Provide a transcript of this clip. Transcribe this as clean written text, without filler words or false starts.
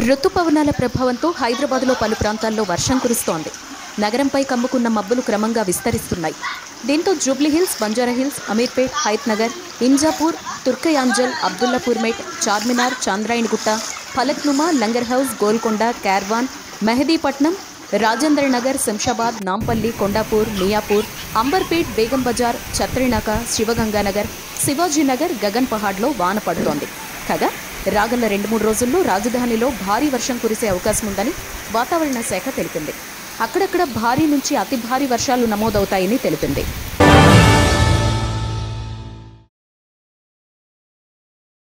రుతుపవనాల ప్రభావంతో హైదరాబాద్లో పలు ప్రాంతాల్లో వర్షం కురుస్తోంది. నగరంపై కమ్ముకున్న మబ్బులు క్రమంగా విస్తరిస్తున్నాయి. దీంతో జూబ్లీహిల్స్, బంజారాహిల్స్, అమీర్పేట్, హయత్ నగర్, ఇంజాపూర్, తుర్కయాంజల్, అబ్దుల్లాపూర్మేట్, చార్మినార్, చాంద్రాయణగుట్ట, ఫలక్నుమా, లంగర్ హౌస్, గోల్కొండ, క్యార్వాన్, మెహదీపట్నం, రాజేంద్ర నగర్, శంషాబాద్, నాంపల్లి, కొండాపూర్, మియాపూర్, అంబర్పేట్, బేగం బజార్, ఛత్రీనాక, శివగంగానగర్, శివాజీనగర్, గగన్ పహాడ్లో వాన పడుతోంది. కాగా రాగల 2-3 రోజుల్లో రాజధానిలో భారీ వర్షం కురిసే అవకాశం ఉందని వాతావరణ శాఖ తెలిపింది. అక్కడక్కడ భారీ నుంచి అతి భారీ వర్షాలు నమోదవుతాయని తెలిపింది.